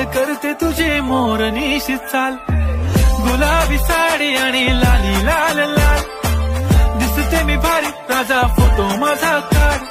करते तुझे मोरनीशी चाल, गुलाबी साडी आणि लाली लाल लाल, दिसते मी भारी राजा फोटो माझा काढ.